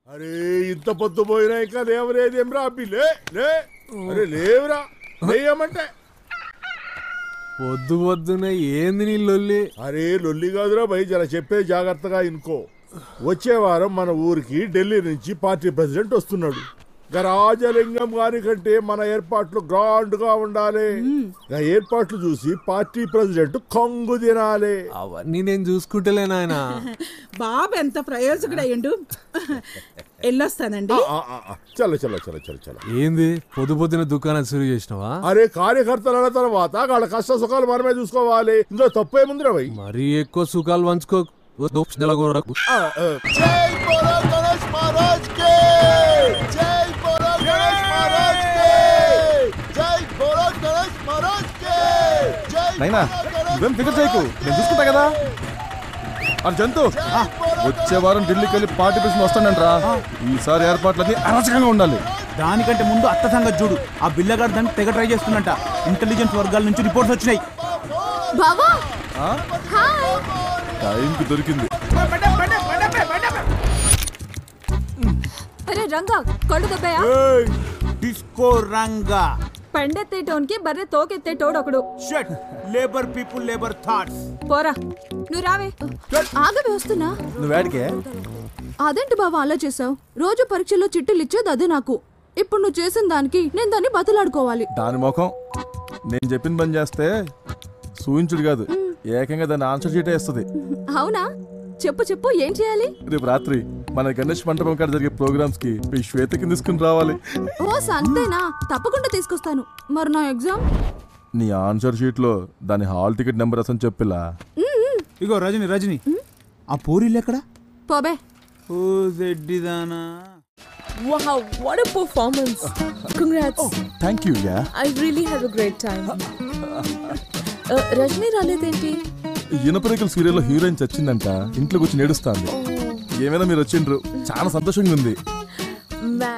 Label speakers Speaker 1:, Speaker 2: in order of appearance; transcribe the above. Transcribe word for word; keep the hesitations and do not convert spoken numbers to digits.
Speaker 1: అరే ఇంత పొద్దు పోయినా ఇంకా లేవలేదేం రా అబ్బి లే లే అరే లేవురా లేయమంటే
Speaker 2: పొద్దు పొద్దున ఏంది నీ లొల్లి?
Speaker 1: అరే లొల్లి కాదురా భయ్, జర చెప్పే జాగ్రత్తగా ఇనుకో. వచ్చే వారం మన ఊరికి ఢిల్లీ నుంచి పార్టీ ప్రెసిడెంట్ వస్తున్నాడు. రాజలింగం గారి కంటే మన ఏర్పాట్లు గ్రాండ్ గా ఉండాలి. ఏర్పాట్లు చూసి పార్టీ ప్రెసిడెంట్ కొంగు తినాలి.
Speaker 2: అవన్నీ నేను చూసుకుంటలే నాయన.
Speaker 3: బాబు ఎంత ప్రయోజకుడయ్యండు. వెళ్ళొస్తానండి.
Speaker 1: చలో చలో చలో చలో చలో.
Speaker 2: ఏంది పొద్దు పొద్దున దుకాణం సురు చేసినవా?
Speaker 1: అరే కార్యకర్తల తర్వాత వాళ్ళ కష్ట సుఖాలు మనమే చూసుకోవాలి. ఇందులో తప్పేముందిరా భయ్?
Speaker 2: మరీ ఎక్కువ సుఖాలు పంచుకో.
Speaker 4: నైనా నువ్వేం ఫికర్ చేయకు, నేను చూసుకుంటా కదా. అది జంతు వచ్చే వారం ఢిల్లీకి వెళ్ళి పార్టీ ప్రెసిడెంట్ వస్తానంటరా. ఈసారి ఏర్పాట్లకి అరాచకంగా ఉండాలి.
Speaker 5: దానికంటే ముందు అత్త సంగతి చూడు. ఆ బిల్లగాడు దాన్ని తెగ ట్రై చేస్తున్నట్ట. ఇంటెలిజెన్స్ వర్గాల నుంచి రిపోర్ట్స్ వచ్చినాయి.
Speaker 4: టైంకి దొరికింది.
Speaker 6: అరే రంగా కళ్ళు దెబ్బయా?
Speaker 5: డిస్కో రంగా
Speaker 6: పండెత్తేటోన్కి బర్రె తోకెత్తేటోడొకడు.
Speaker 5: Shut labour people labour thoughts.
Speaker 6: పోరా నువ్వు రావే.
Speaker 7: ఆగవే వస్తున్నా.
Speaker 4: నువ్వేడికే?
Speaker 7: అదేంటి బావా అలా చేసావు? రోజు పరీక్షలో చిట్టులు ఇచ్చేది అదే నాకు. ఇప్పుడు నువ్వు చేసిన దానికి నేను దాన్ని బతలాడుకోవాలి.
Speaker 4: దాని ముఖం నేను చెప్పిన పని చేస్తే సూచించుడు కాదు, ఏకంగా దాన్ని ఆన్సర్ షీటే ఇస్తుంది.
Speaker 7: అవునా? చెప్పు చెప్పు ఏం చేయాలి?
Speaker 4: రేపు రాత్రి మన గణేష్ మంటపం కాడ జరిగే ప్రోగ్రామ్స్ కి మీ శ్వేతకి తీసుకుని రావాలి.
Speaker 7: ఓ సంతేనా? తప్పకుండా తీసుకొస్తాను. మరి నా ఎగ్జామ్?
Speaker 4: నీ ఆన్సర్ షీట్ లో దాని హాల్ టికెట్ నెంబర్ అసలు చెప్పిలా.
Speaker 5: ఇగో రజని రజని ఆ పూరిల్లు ఎక్కడ?
Speaker 7: పోబే.
Speaker 5: ఓ జెడ్డిదానా.
Speaker 8: Wow, what a performance. Congrats.
Speaker 4: Oh, thank you, yeah.
Speaker 8: I really had a great time. uh, Rajni రాలేదేంటి?
Speaker 4: ఇనపరేకల్ సీరియల్లో హీరోయిన్ చచ్చిందంట. ఇంట్లో కూర్చొని ఏడుస్తాంది. ఏమైనా మీరు వచ్చిండ్రు, చాలా సంతోషంగా ఉంది.
Speaker 8: Man,